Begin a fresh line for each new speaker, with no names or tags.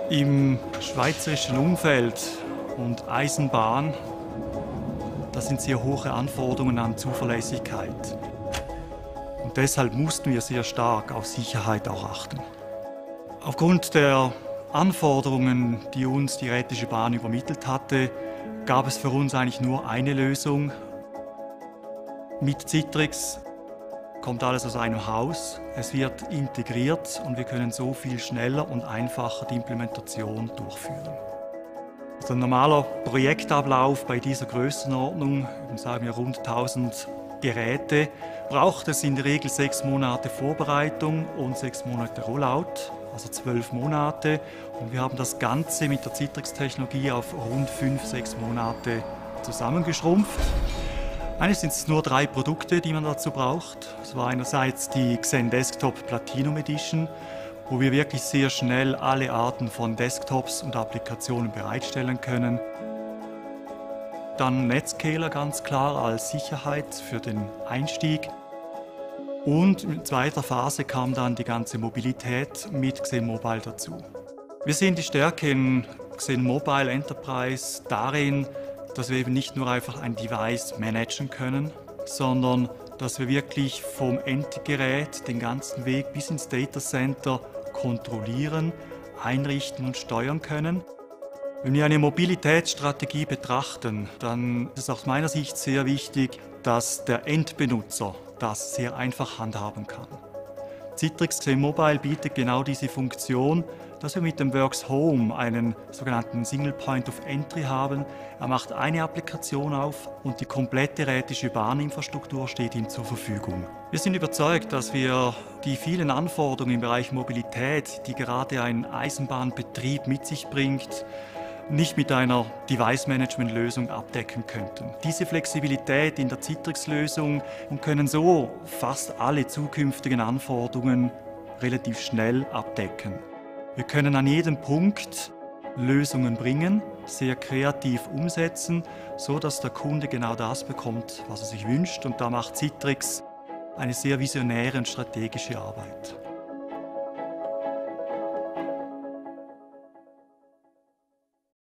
Im schweizerischen Umfeld und Eisenbahn, da sind sehr hohe Anforderungen an Zuverlässigkeit. Und deshalb mussten wir sehr stark auf Sicherheit auch achten. Aufgrund der Anforderungen, die uns die Rätische Bahn übermittelt hatte, gab es für uns eigentlich nur eine Lösung. Mit Citrix kommt alles aus einem Haus, es wird integriert und wir können so viel schneller und einfacher die Implementation durchführen. Also ein normaler Projektablauf bei dieser Größenordnung, sagen wir rund 1000 Geräte, braucht es in der Regel 6 Monate Vorbereitung und 6 Monate Rollout, also 12 Monate. Und wir haben das Ganze mit der Citrix-Technologie auf rund 5-6 Monate zusammengeschrumpft. Eigentlich sind es nur 3 Produkte, die man dazu braucht. Das war einerseits die XenDesktop Platinum Edition, wo wir wirklich sehr schnell alle Arten von Desktops und Applikationen bereitstellen können. Dann Netscaler ganz klar als Sicherheit für den Einstieg. Und in zweiter Phase kam dann die ganze Mobilität mit XenMobile dazu. Wir sehen die Stärke in XenMobile Enterprise darin, dass wir eben nicht nur einfach ein Device managen können, sondern dass wir wirklich vom Endgerät den ganzen Weg bis ins Data Center kontrollieren, einrichten und steuern können. Wenn wir eine Mobilitätsstrategie betrachten, dann ist es aus meiner Sicht sehr wichtig, dass der Endbenutzer das sehr einfach handhaben kann. Citrix XenMobile bietet genau diese Funktion, dass wir mit dem Works Home einen sogenannten Single Point of Entry haben. Er macht eine Applikation auf und die komplette Rätische Bahninfrastruktur steht ihm zur Verfügung. Wir sind überzeugt, dass wir die vielen Anforderungen im Bereich Mobilität, die gerade ein Eisenbahnbetrieb mit sich bringt, nicht mit einer Device-Management-Lösung abdecken könnten. Diese Flexibilität in der Citrix-Lösung können so fast alle zukünftigen Anforderungen relativ schnell abdecken. Wir können an jedem Punkt Lösungen bringen, sehr kreativ umsetzen, so dass der Kunde genau das bekommt, was er sich wünscht. Und da macht Citrix eine sehr visionäre und strategische Arbeit.